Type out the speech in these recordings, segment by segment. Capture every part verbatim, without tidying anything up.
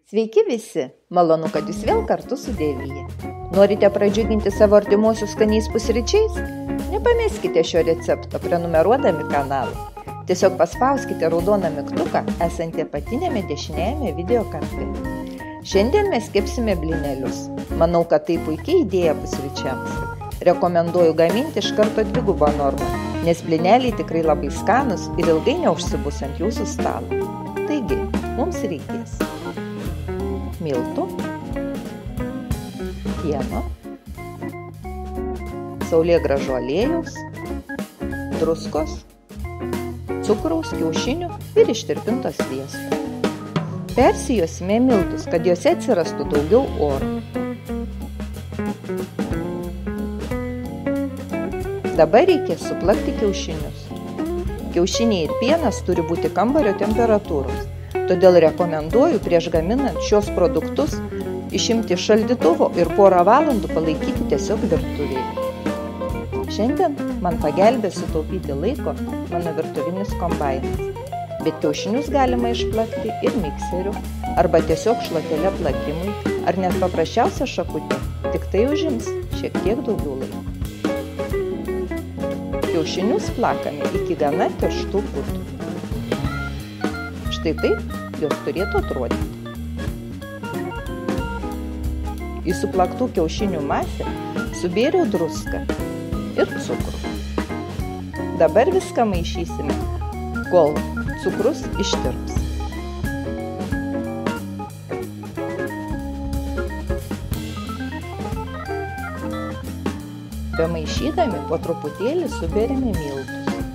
Sveiki visi! Malonu, kad jūs vėl kartu su Devija. Norite pradžiuginti savo artimuosius skaniais pusryčiais? Nepameskite šio recepto prenumeruodami kanalą. Tiesiog paspauskite raudoną mygtuką esantį apatinėme dešiniajame video kampe. Šiandien mes kepsime blynelius. Manau, kad tai puikiai idėja pusryčiams. Rekomenduoju gaminti iš karto dvigubą normą, nes blyneliai tikrai labai skanūs ir ilgai neužsibus ant jūsų stalo. Taigi, mums reikės miltų, pieno, saulėgrąžų aliejaus, druskos, cukraus, kiaušinių ir ištirpinto sviesto. Persijosime miltus, kad juose atsirastų daugiau oro. Dabar reikės suplakti kiaušinius. Kiaušiniai ir pienas turi būti kambario temperatūros. Todėl rekomenduoju prieš gaminant šios produktus išimti iš šaldytuvo ir porą valandų palaikyti tiesiog virtuvėje. Šiandien man pagelbės sutaupyti laiko mano virtuvinis kombainas, bet kiaušinius galima išplakti ir mikseriu, arba tiesiog šluotele plakimui, ar net paprasčiausia šakutė, tik tai užims šiek tiek daugiau laiko. Kiaušinius plakame iki gana tirštų putų. Štai taip jos turėtų atrodyti. Į suplaktų kiaušinių masę subėriau druską ir cukrų. Dabar viską maišysime, kol cukrus ištirps. Bemaišydami po truputėlį suberiame miltus.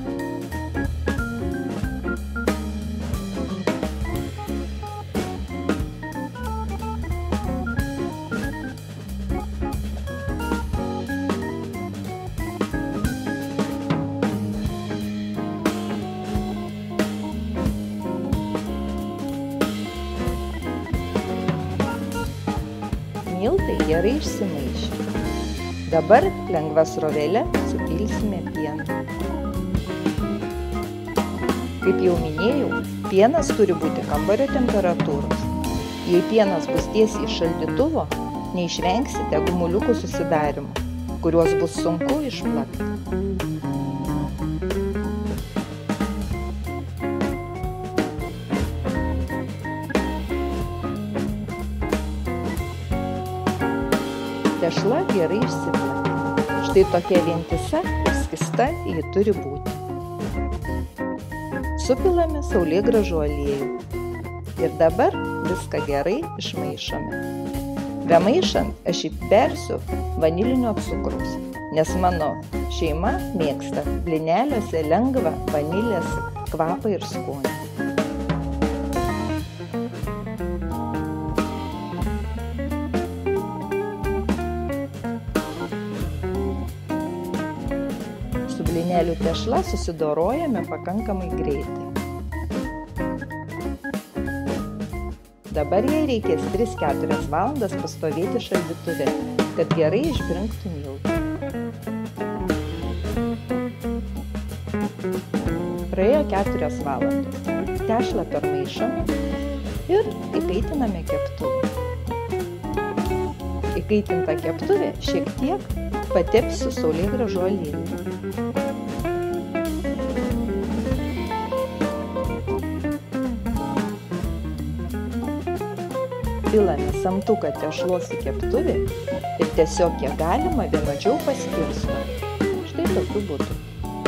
Miltai gerai išsimaišė. Dabar lengva srovele supilsime pieną. Kaip jau minėjau, pienas turi būti kambario temperatūros. Jei pienas bus tiesiai iš šaldytuvo, neišvengsite gumuliukų susidarimo, kuriuos bus sunku išplakti. Tešla gerai išsiplakė. Štai tokia vientisa ir skysta ji turi būti. Supilame saulėgrąžų aliejų. Ir dabar viską gerai išmaišome. Bemaišant aš įbersiu vanilinio cukraus, nes mano šeima mėgsta blyneliuose lengvą vanilės kvapą ir skonį. Blynelių tešla susidorojame pakankamai greitai. Dabar jai reikės tris keturias valandas pastovėti šaldytuve, kad gerai išbrinktų miltai. Praėjo keturios valandos. Tešlą permaišome ir įkaitiname keptuvę. Įkaitinta keptuvė šiek tiek patepsiu saulėgrąžų aliejų. Pilame samtuką tešlos į keptuvę ir tiesiog kiek galima vienodžiau paskirsto. Štai tokiu būdu.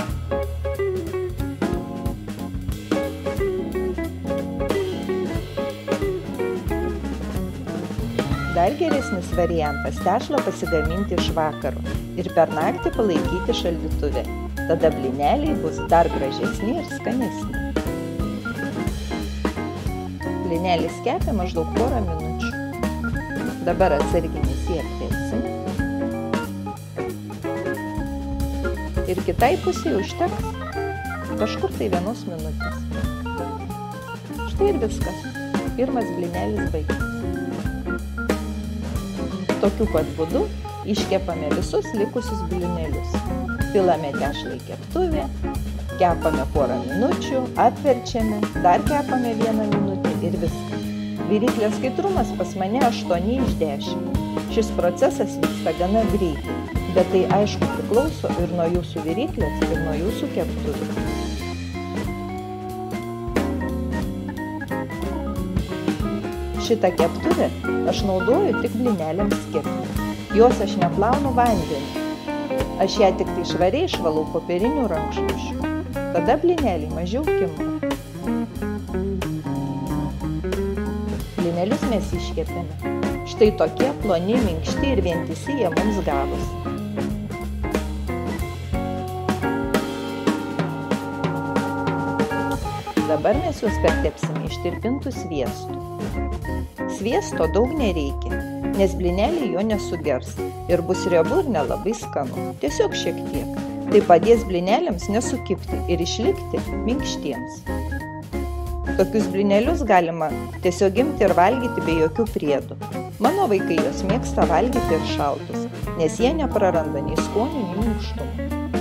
Dar geresnis variantas tešlą pasigaminti iš vakaro ir per naktį palaikyti šaldytuve. Tada blyneliai bus dar gražesni ir skanesni. Blynelis kepia maždaug porą minučių. Dabar atsargiai jį apversime. Ir kitai pusėje užteks kažkur tai vienos minutės. Štai ir viskas. Pirmas blynelis baigtas. Tokiu pat būdu iškepame visus likusius blynelius. Pilame tešlą į keptuvę, kepame porą minučių, apverčiame, dar kepame vieną minutę ir viskas. Viryklės skaidrumas pas mane aštuoni iš dešimt. Šis procesas vyksta gana greitai, bet tai aišku priklauso ir nuo jūsų viryklės, ir nuo jūsų keptuvės. Šitą keptuvę aš naudoju tik blyneliams kepti. Jos aš neplaunu vandeniu. Aš ją tik tai švariai išvalau popierinių rankšluosčių. Tada blyneliai mažiau kimba. Blynelius mes iškepėme. Štai tokie ploni, minkšti ir vientisi jie mums gavus. Dabar mes juos pertepsime ištirpintų sviestu. Sviesto daug nereikia, nes blyneliai jo nesugers ir bus riebu ir nelabai skanu. Tiesiog šiek tiek. Tai padės blyneliams nesukipti ir išlikti minkštiems. Tokius blynelius galima tiesiog imti ir valgyti be jokių priedų. Mano vaikai juos mėgsta valgyti ir šaltus, nes jie nepraranda nei skonio, nei minkštumo.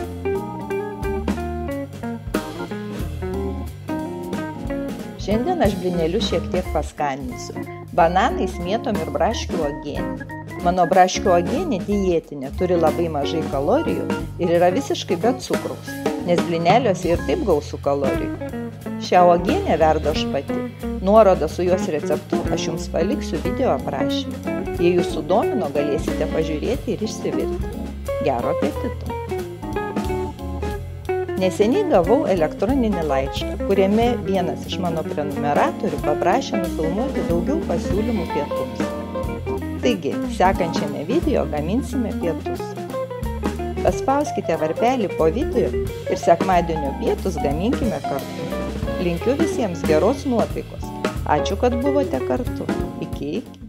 Šiandien aš blynelius šiek tiek paskaninsiu. Bananais, mėtom ir braškių uogienė. Mano braškių uogienė dietinė, turi labai mažai kalorijų ir yra visiškai be cukraus, nes blyneliuose ir taip gausu kalorijų. Šią uogienę verdu aš pati. Nuorodą su jos receptu aš jums paliksiu video aprašyme. Jei jūs sudomino, galėsite pažiūrėti ir išsivirti. Gero apetito! Neseniai gavau elektroninį laišką, kuriame vienas iš mano prenumeratorių paprašė nufilmuoti daugiau pasiūlymų pietums. Taigi, sekančiame video gaminsime pietus. Paspauskite varpelį po video ir sekmadienio pietus gaminkime kartu. Linkiu visiems geros nuotaikos. Ačiū, kad buvote kartu. Iki iki.